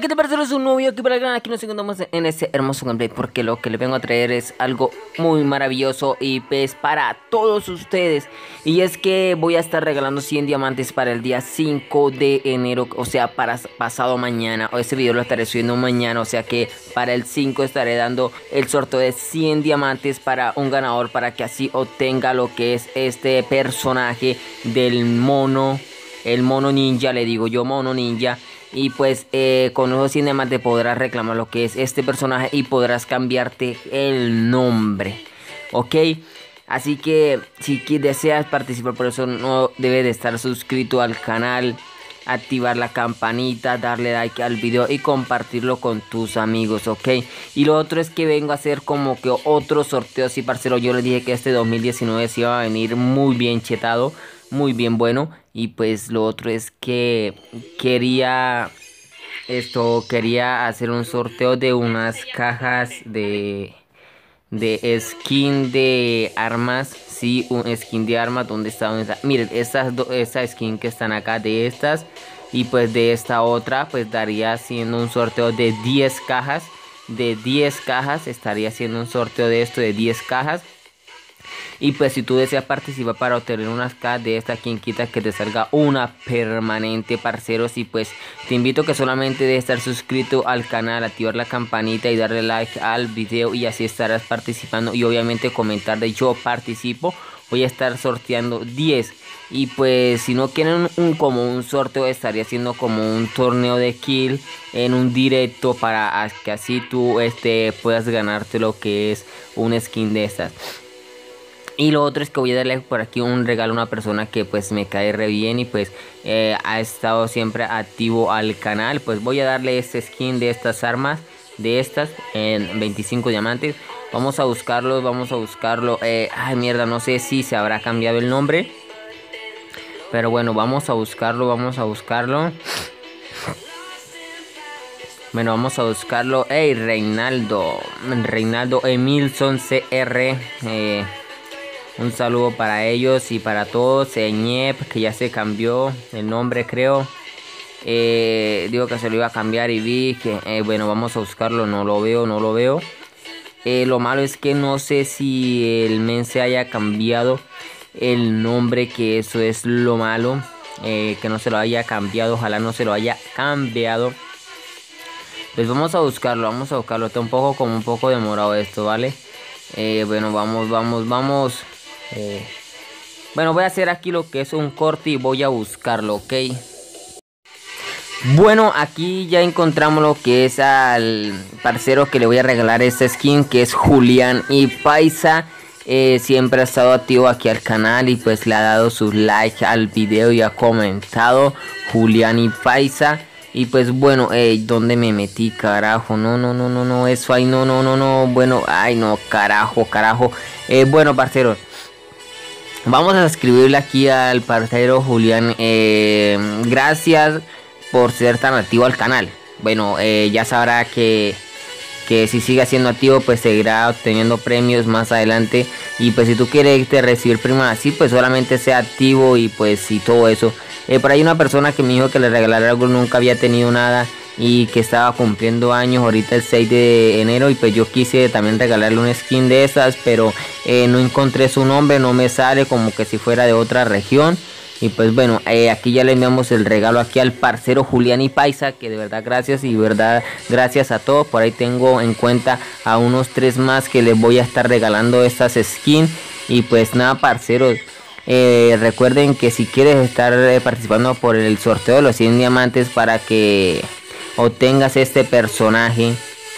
¿qué te parece? Es un nuevo video aquí para el canal. Aquí nos encontramos en este hermoso gameplay, porque lo que les vengo a traer es algo muy maravilloso y pues para todos ustedes. Y es que voy a estar regalando 100 diamantes para el día 5 de enero, o sea, para pasado mañana. O este video lo estaré subiendo mañana, o sea que para el 5 estaré dando el sorteo de 100 diamantes para un ganador, para que así obtenga lo que es este personaje del mono. El mono ninja, le digo yo, mono ninja. Y pues con esos 100 diamantes podrás reclamar lo que es este personaje y podrás cambiarte el nombre, ¿ok? Así que si deseas participar, por eso no debes de estar suscrito al canal, activar la campanita, darle like al video y compartirlo con tus amigos, ¿ok? Y lo otro es que vengo a hacer como que otro sorteo, sí, parcero. Yo les dije que este 2019 se iba a venir muy bien chetado, muy bien bueno. Y pues lo otro es que quería hacer un sorteo de unas cajas de skin de armas. Sí, un skin de armas. ¿Dónde está? ¿Dónde está? Miren, estas skin que están acá, de estas. Y pues de esta otra, pues daría haciendo un sorteo de 10 cajas. De 10 cajas, estaría haciendo un sorteo de esto de 10 cajas. Y pues si tú deseas participar para obtener unas cajas de esta, quien quita que te salga una permanente, parceros. Y pues te invito que solamente de estar suscrito al canal, activar la campanita y darle like al video, y así estarás participando. Y obviamente comentar de yo participo. Voy a estar sorteando 10. Y pues si no quieren como un sorteo, estaría haciendo como un torneo de kill en un directo, para que así tú puedas ganarte lo que es un skin de estas. Y lo otro es que voy a darle por aquí un regalo a una persona que pues me cae re bien y pues ha estado siempre activo al canal. Pues voy a darle este skin de estas armas, de estas, en 25 diamantes. Vamos a buscarlo, vamos a buscarlo. Ay, mierda, no sé si se habrá cambiado el nombre. Pero bueno, vamos a buscarlo, vamos a buscarlo. Bueno, vamos a buscarlo. Hey, Reinaldo Emilson CR. Un saludo para ellos y para todos. Ñep, que ya se cambió el nombre, creo. Digo que se lo iba a cambiar y vi que... bueno, vamos a buscarlo. No lo veo, no lo veo. Lo malo es que no sé si el men se haya cambiado el nombre, que eso es lo malo. Que no se lo haya cambiado. Ojalá no se lo haya cambiado. Pues vamos a buscarlo, vamos a buscarlo. Está un poco demorado esto, ¿vale? Bueno, vamos. Bueno, voy a hacer aquí lo que es un corte y voy a buscarlo, ¿ok? Bueno, aquí ya encontramos lo que es al parcero que le voy a regalar esta skin, que es Julián y Paisa. Siempre ha estado activo aquí al canal y pues le ha dado sus likes al video y ha comentado. Julián y Paisa. Y pues bueno, ¿dónde me metí, carajo? No, eso ahí, no. Bueno, ay, no, carajo. Bueno, parceros, vamos a escribirle aquí al parcero Julián. Gracias por ser tan activo al canal. Bueno, ya sabrá que si sigue siendo activo, pues seguirá obteniendo premios más adelante. Y pues si tú quieres recibir premios así, pues solamente sea activo y pues y todo eso. Por ahí una persona que me dijo que le regalara algo, nunca había tenido nada y que estaba cumpliendo años ahorita el 6 de enero. Y pues yo quise también regalarle una skin de esas, pero no encontré su nombre, no me sale, como que si fuera de otra región. Y pues bueno, aquí ya le enviamos el regalo aquí al parcero Julián y Paisa, que de verdad gracias, y verdad gracias a todos. Por ahí tengo en cuenta a unos 3 más que les voy a estar regalando estas skins. Y pues nada, parceros, recuerden que si quieres estar participando por el sorteo de los 100 diamantes para que obtengas este personaje.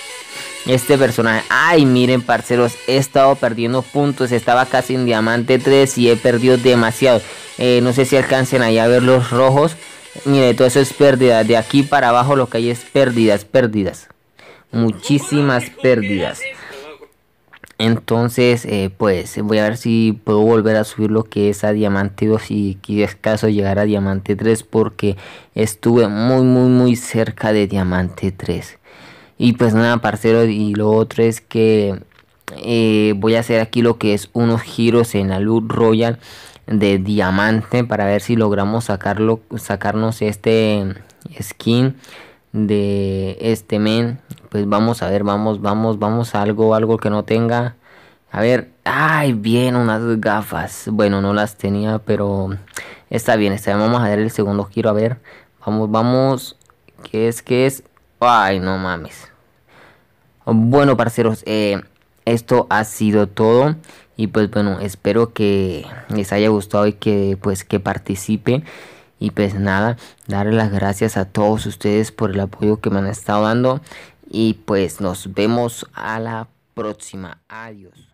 Ay, miren, parceros, he estado perdiendo puntos. Estaba casi en diamante 3 y he perdido demasiado. No sé si alcancen ahí a ver los rojos. Mire, todo eso es pérdida. De aquí para abajo lo que hay es pérdidas. Muchísimas pérdidas. Entonces, pues voy a ver si puedo volver a subir lo que es a diamante 2 y quizás caso llegar a diamante 3, porque estuve muy cerca de diamante 3. Y pues nada, parceros, y lo otro es que voy a hacer aquí lo que es unos giros en la Loot Royal de diamante, para ver si logramos sacarnos este skin de este men. Pues vamos a ver, vamos a algo que no tenga. A ver, ay, bien, unas gafas. Bueno, no las tenía, pero está bien, está bien. Vamos a dar el segundo giro, a ver. Vamos. ¿Qué es? ¿Qué es? Ay, no mames. Bueno, parceros, esto ha sido todo. Y pues bueno, espero que les haya gustado y que pues que participen. Y pues nada, darle las gracias a todos ustedes por el apoyo que me han estado dando. Y pues nos vemos a la próxima. Adiós.